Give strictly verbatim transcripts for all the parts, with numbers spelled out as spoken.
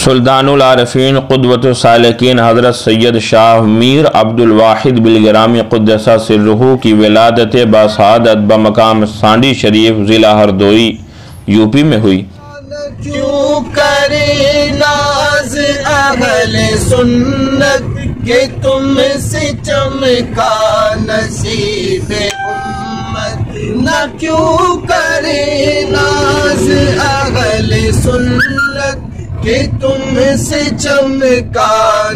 सुल्तानुल आरिफीन क़ुद्वतुस सालिकीन हज़रत सैयद शाह मीर अब्दुल वाहिद बिलगिरामी क़ुद्दसा सिर्रुहु की विलादत बासआदत बमकाम सांडी शरीफ ज़िला हरदोई यूपी में हुई। क्यों करे नाज़ अहले सुन्नत के तुमसे चमका नसीबे उम्मत, न क्यों करे नाज़ अहले सुन्नत के तुमसे चमका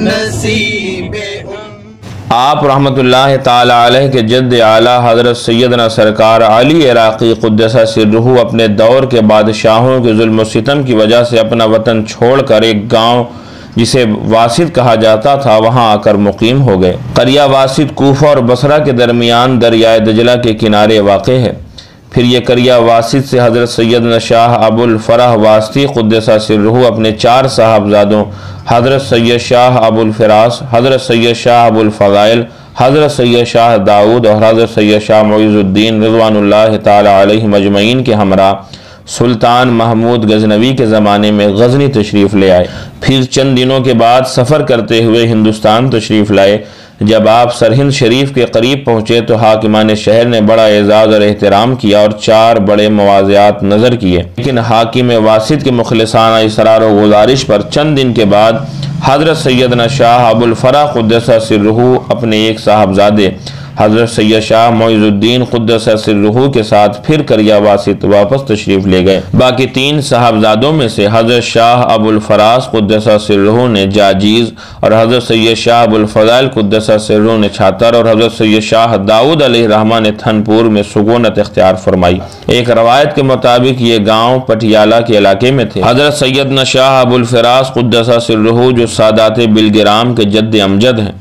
नसीबे उम्मत। आप रहमतुल्लाह ताला अलैह के जद्द आला हज़रत सैयदना सरकार अली इराक़ी क़ुद्दसा सिर्रुहु अपने दौर के बादशाहों के जुल्म व सितम की वजह से अपना वतन छोड़कर एक गांव जिसे वासिद कहा जाता था वहां आकर मुकीम हो गए। करिया वासिद कूफा और बसरा के दरमियान दरियाए दजला के किनारे वाक़े है। फिर ये करिया वासिद से हज़रत सैयदना शाह अबुल फ़रह वास्ती क़ुद्दसा सिर्रुहु अपने चार साहबजादों हज़रत सैयद शाह अबुल फ़िरास, हज़रत सैयद शाह अबुल फ़ज़ाइल, हज़रत सैयद शाह दाऊद और हज़रत सैयद शाह मुइज़ुद्दीन रिज़वानुल्लाह ताला अलैहिम अजमईन के हमरा सुल्तान महमूद गजनवी के ज़माने में गजनी तशरीफ़ ले आए। फिर चंद दिनों के बाद सफ़र करते हुए हिंदुस्तान तशरीफ़ लाए। जब आप सरहिंद शरीफ के करीब पहुँचे तो हाकिमान शहर ने बड़ा एजाज़ और एहतराम किया और चार बड़े मवाज़ियात नज़र किए, लेकिन हाकिम वासिद के मुखलिसाना इसरार व गुजारिश पर चंद दिन के बाद हज़रत सैयदना शाह अबुल फ़रह क़ुद्दसा सिर्रुहु अपने एक साहबजादे हज़रत सैयद शाह मुइज़ुद्दीन क़ुद्दसा सिर्रुहु के साथ फिर करिया वासिद वापस तशरीफ़ ले गए। बाकी तीन साहबजादों में से हज़रत शाह अबुल फ़रास क़ुद्दसा सिर्रुहु ने जाजीज़ और हज़रत सैयद शाह अबुल फ़ज़ाइल क़ुद्दसा सिर्रुहु ने छातर और हज़रत सैयद शाह दाऊद अलैहिर्रहमा ने थनपुर में सुकूनत इख्तियार फरमाई। एक रवायत के मुताबिक ये गाँव पटियाला के इलाके में थे। हज़रत सैयदना शाह अबुल फ़रास क़ुद्दसा सिर्रुहु जो सादात बिलगिराम के जद्द अमजद हैं,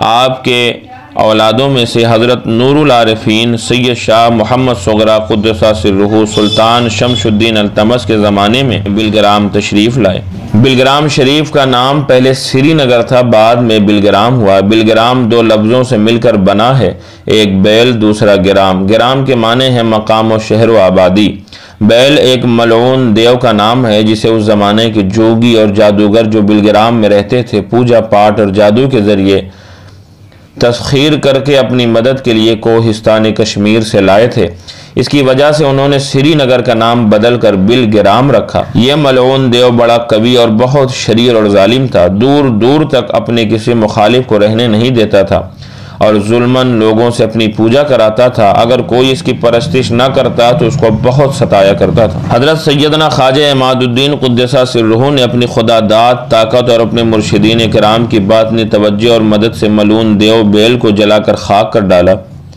आपके औलादों में से हज़रत नूरुल आरिफीन सैयद शाह मोहम्मद सुगरा क़ुद्दसा सिर्रुहु सुल्तान शमशुद्दीन अल्तमश के ज़माने में बिलग्राम तशरीफ़ लाए। बिलग्राम शरीफ का नाम पहले श्रीनगर था, बाद में बिलग्राम हुआ। बिलग्राम दो लफ्ज़ों से मिलकर बना है, एक बैल दूसरा गिराम। गिराम के माने हैं मकाम व शहर व आबादी। बैल एक मलऊन देव का नाम है जिसे उस ज़माने के जोगी और जादूगर जो बिलग्राम में रहते थे पूजा पाठ और जादू के ज़रिए तस्खीर करके अपनी मदद के लिए कोहिस्तान कश्मीर से लाए थे। इसकी वजह से उन्होंने श्रीनगर का नाम बदल कर बिलगिराम रखा। यह मलऊन देव बड़ा कवि और बहुत शरीर और जालिम था। दूर दूर तक अपने किसी मुखालिफ को रहने नहीं देता था और जुल्मन लोगों से अपनी पूजा कराता था। अगर कोई इसकी परस्तिश न करता तो उसको बहुत सताया करता था। हज़रत सैयदना ख्वाजा इमादुद्दीन क़ुद्दसा सिर्रुहु ने अपनी खुदादाद ताकत और अपने मुर्शिदीन किराम की बातनी तवज्जो और मदद से मलून देव बैल को जलाकर खाक कर डाला,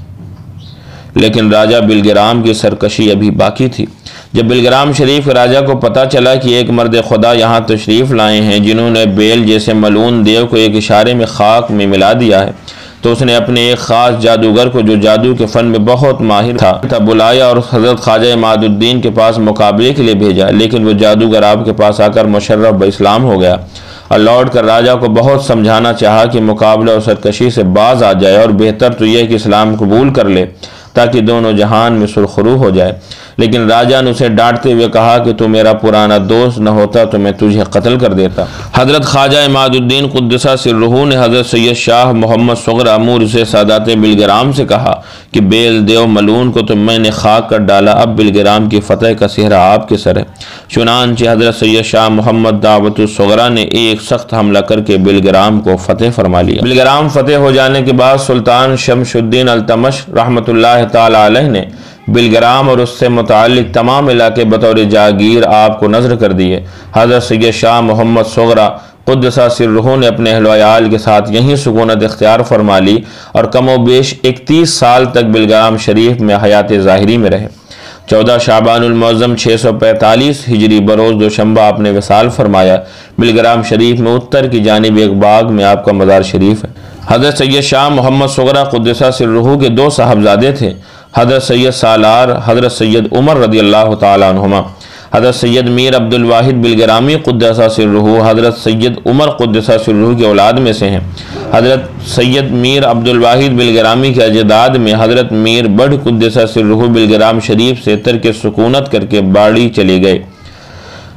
लेकिन राजा बिलगिराम की सरकशी अभी बाकी थी। जब बिलग्राम शरीफ के राजा को पता चला कि एक मर्द खुदा यहाँ तशरीफ़ लाए हैं जिन्होंने बैल जैसे मलून देव को एक इशारे में खाक में मिला दिया है, तो उसने अपने एक ख़ास जादूगर को जो जादू के फ़न में बहुत माहिर था, था बुलाया और हज़रत ख्वाजा इमादुद्दीन के पास मुकाबले के लिए भेजा। लेकिन वो जादूगर आपके पास आकर मुशर्रफ ब इस्लाम हो गया और लौट कर राजा को बहुत समझाना चाहा कि मुकाबले और सरकशी से बाज आ जाए और बेहतर तो यह कि इस्लाम कबूल कर ले ताकि दोनों जहान में सुरखरू हो जाए। लेकिन राजा ने उसे डांटते हुए कहा कि तू मेरा पुराना दोस्त न होता तो मैं तुझे कत्ल कर देता। हज़रत ख्वाजा इमादुद्दीन क़ुद्दसा सिर्रुहु ने हज़रत सैयद शाह मोहम्मद सुगरा मूर से सादात बिलगिराम से कहा कि बेल देव मलून को तो मैंने खाक कर डाला, अब बिलगिराम की फ़तह का सेहरा आपके सर है। चुनांचे हज़रत सैयद शाह मोहम्मद दावतुस सुगरा ने एक सख्त हमला करके बिलगिराम को फ़तह फरमा लिया। बिलगिराम फ़तह हो जाने के बाद सुल्तान शमशुद्दीन अल्तमश रहमतुल्लाह ताला अलैह ने बिलग्राम और उससे मुताल्लिक़ तमाम इलाके बतौर जागीर आपको नज़र कर दिए। हज़रत सैयद शाह मोहम्मद सुगरा क़ुद्दसा सिर्रुहु ने अपने अहल व अयाल के साथ यहीं सुकूनत इख्तियार फरमा ली और कमो बेश इकतीस साल तक बिलग्राम शरीफ में हयात ज़ाहिरी में रहे। चौदह शाबानुल मुअज़्ज़म छः सौ पैंतालीस हिजरी बरोज़ दोशंबा आपने विसाल फरमाया। बिलग्राम शरीफ में उत्तर की जानिब एक बाग में आपका मज़ार शरीफ है। हज़रत सैयद शाह मोहम्मद सुगरा क़ुद्दसा सिर्रुहु के दो साहबजादे थे, हज़रत सैयद सालार, हज़रत सैयद उमर रज़ी अल्लाह तआला अन्हुमा। हज़रत सैयद मीर अब्दुल वाहिद बिलगिरामी क़ुद्दसा सिर्रुहु हज़रत सैयद उमर क़ुद्दसा सिर्रुहु की औलाद में से हैं। हज़रत सैयद मीर अब्दुल वाहिद बिलगिरामी के अजदाद में हज़रत मीर बढ़ क़ुद्दसा सिर्रुहु बिलगिराम शरीफ से तरक सुकूनत करके बाड़ी चले गए।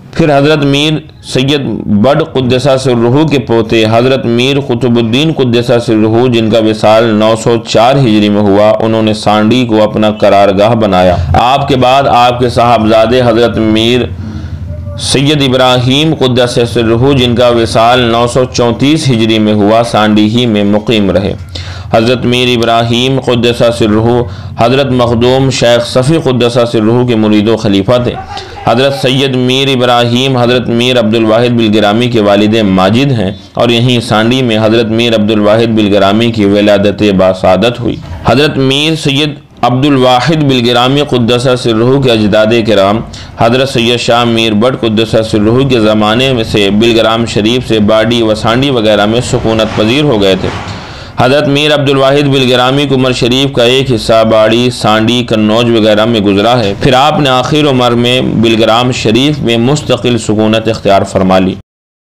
फिर हज़रत मीर सैयद बड कुद्दसा सिर्रुहू के पोते हज़रत मीर कुतुबुद्दीन कुद्दसा सिर्रुहू, जिनका विसाल नौ सौ चार हिजरी में हुआ, उन्होंने सांडी को अपना करारगाह बनाया। आपके बाद आपके साहबजादे हज़रत मीर सैयद इब्राहीम कुद्दसा सिर्रुहू, जिनका विसाल नौ सौ चौंतीस हिजरी में हुआ, सांडी ही में मुकीम रहे। हज़रत मीर इब्राहीम कुद्दसा सिर्रुहू हज़रत मखदूम शेख सफ़ी कुद्दसा सिर्रुहू के मुरीद व खलीफा थे। हज़रत सैयद मीर इब्राहीम हज़रत मीर अब्दुल वाहिद बिलगिरामी के वालिद माजिद हैं और यहीं सांडी में हज़रत मीर अब्दुल वाहिद बिलगिरामी की विलादत बासादत हुई। हज़रत मीर सैयद अब्दुल वाहिद बिलगिरामी कुद्दसा सिर्रुहू के अजदाद किराम हज़रत सैयद शाह मीर बट कुद्दसा सिर्रुहू के ज़माने में से बिलग्राम शरीफ से बाडी व सांडी वगैरह में सुकूनत पजीर हो गए थे। हज़रत मीर अब्दुल वाहिद बिलगिरामी की उम्र शरीफ का एक हिस्सा बाड़ी, सांडी, कन्नौज वगैरह में गुजरा है। फिर आपने आखिर उम्र में बिलग्राम शरीफ में मुस्तकिल सुकूनत इख्तियार फरमा ली।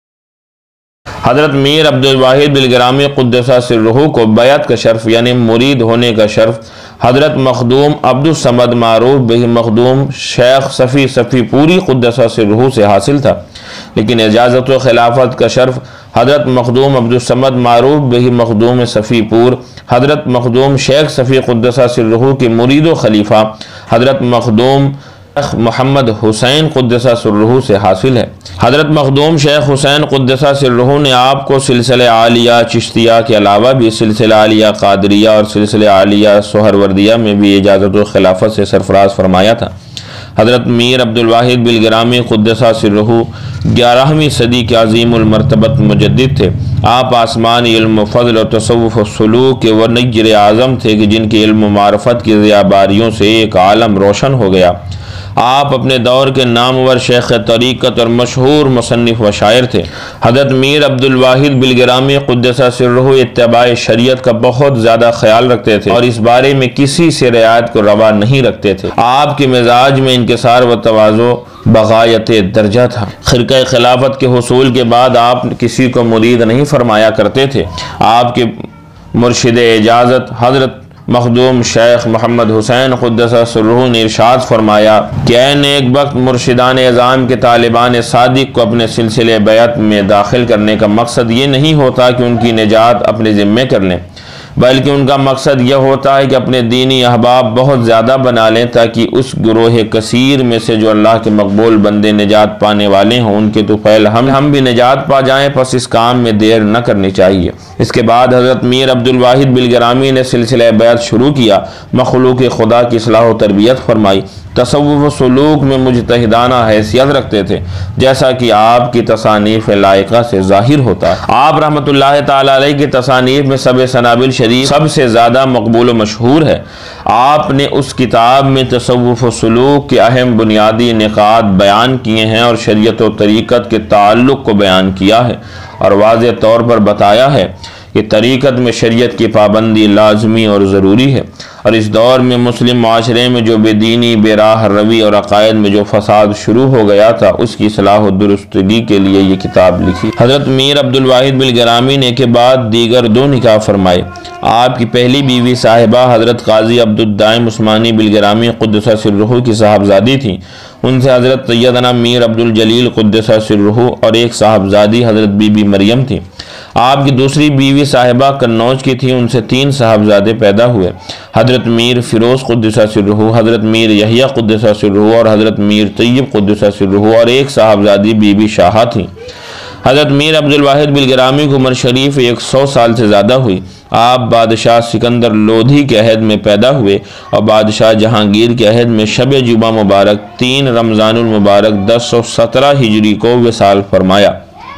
हज़रत मीर अब्दुल वाहिद बिलगिरामी कुद्दसा सिर्रुहू को बैत का शर्फ यानी मुरीद होने का शर्फ हज़रत मखदूम अब्दुल समद मारूफ बिही मखदूम शेख सफ़ी सफ़ी पूरी कुद्दसा सिर्रुहू से हासिल था, लेकिन इजाज़त व खिलाफत का शर्फ हज़रत मखदूम अब्दुल समद मारूफ बिही मखदूम सफ़ीपुर हज़रत मखदूम शेख सफ़ी कुद्दसा सिर्रुहू के मुरीद व खलीफा हज़रत मखदूम मोहम्मद हुसैन कुद्दसा सिर्रुहू से हासिल है। हज़रत मखदूम शेख हुसैन कुद्दसा सिर्रुहू ने आपको सिलसिले आलिया चिश्तिया के अलावा भी सिलसिला आलिया कादरिया और सिलसिला आलिया सोहरवर्दिया में भी इजाज़त व खिलाफत से सरफराज फरमाया था। हज़रत मीर अब्दुल वाहिद बिलगिरामी कुद्दसा सिर्रुहू ग्यारहवीं सदी के अज़ीमुल मर्तबत मुजद्दिद थे। आप आसमानी इल्म फ़ज़ल और तसव्वुफ़ व सुलूक के व नज़्र आज़म थे कि जिनके इल्म मारफत की ज़ियाबारियों से एक आलम रोशन हो गया। आप अपने दौर के नामवर शेख तरीक़त और मशहूर मुसन्निफ़ व शायर थे। हज़रत मीर अब्दुल वाहिद बिलगिरामी कुद्दसा सिर्रुहू इत्तिबाए शरीयत का बहुत ज़्यादा ख्याल रखते थे और इस बारे में किसी से रियायत को रवा नहीं रखते थे। आपके मिजाज में इनकिसार व तवाज़ो बगायत दर्जा था। खिरक़े खिलाफत के हुसूल के बाद आप किसी को मुरीद नहीं फरमाया करते थे। आपके मुर्शिद इजाज़त हज़रत मखदूम शेख मोहम्मद हुसैन कुद्दसा सिर्रुहू ने इरशाद फरमाया कि ऐ नेक वक्त मुर्शिदान एज़ाम के तालिबान सादिक को अपने सिलसिले बैत में दाखिल करने का मकसद ये नहीं होता कि उनकी निजात अपने ज़िम्मे कर लें, बल्कि उनका मकसद यह होता है कि अपने दीनी अहबाब बहुत ज़्यादा बना लें ताकि उस ग्रोह कसीर में से जो अल्लाह के मकबूल बंदे निजात पाने वाले हों उनके तो पहले हम हम भी निजात पा जाएं। बस इस काम में देर न करनी चाहिए। इसके बाद हज़रत मीर अब्दुल वाहिद बिलगिरामी ने सिलसिला बैत शुरू किया, मखलूक खुदा की इस्लाह व तरबियत फरमाई, तसव्वुफ़ व सुलूक में मुजतहिदाना हैसियत रखते थे, जैसा कि आपकी तसानीफ़ लायका से ज़ाहिर होता है। आप रहमतुल्लाह ताला अलैहि की तसानीफ़ में सब सनाबिल शरीफ सबसे ज़्यादा मकबूल व मशहूर है। आपने उस किताब में तसव्वुफ़ व सुलूक के अहम बुनियादी निकात बयान किए हैं और शरीयत व तरीक़त के ताल्लुक़ को बयान किया है और वाज़ेह तौर पर बताया है कि तरीक़त में शरीयत की पाबंदी लाजमी और ज़रूरी है और इस दौर में मुस्लिम माशरे में जो बेदीनी बेराह रवी और अकायद में जो फसाद शुरू हो गया था उसकी इस्लाह और दुरुस्तगी के लिए ये किताब लिखी। हज़रत मीर अब्दुल वाहिद बिलगिरामी ने के बाद दीगर दो निकाह फरमाए। आपकी पहली बीवी साहिबा हज़रत काजी अब्दुद्दाइम उस्मानी बिलगिरामी कुद्दसा सिर्रुहू की साहबजादी थी। उनसे हज़रत सैयदना मीर अब्दुल जलील कुद्दसा सिर्रुहू और एक साहबजादी हज़रत बीबी मरियम थी। आपकी दूसरी बीवी साहिबा कन्नौज की थी। उनसे तीन साहबजादे पैदा हुए, हज़रत मीर फ़िरोज़ कुद्दसा सिर्रुहू, हज़रत मीर यहिया कुद्दसा सिर्रुहू और हज़रत मीर तैयब कुद्दसा सिर्रुहू और एक साहबजादी बीबी शाहा थी। हज़रत मीर अब्दुल वाहिद बिलगिरामी की उम्र शरीफ एक सौ साल से ज़्यादा हुई। आप बादशाह सिकंदर लोधी के अहद में पैदा हुए और बादशाह जहांगीर के अहद में शब जुमा मुबारक तीन रमज़ानुल मुबारक दस सौ सत्रह हिजरी को विसाल फरमाया।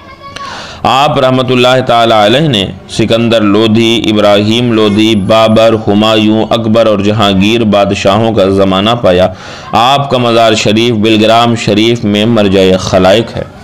आप रहमतुल्लाह ताला अलैह ने सिकंदर लोधी, इब्राहीम लोधी, बाबर, हुमायूं, अकबर और जहांगीर बादशाहों का ज़माना पाया। आपका मज़ार शरीफ बिलग्राम शरीफ में मरजाए खलाइक है।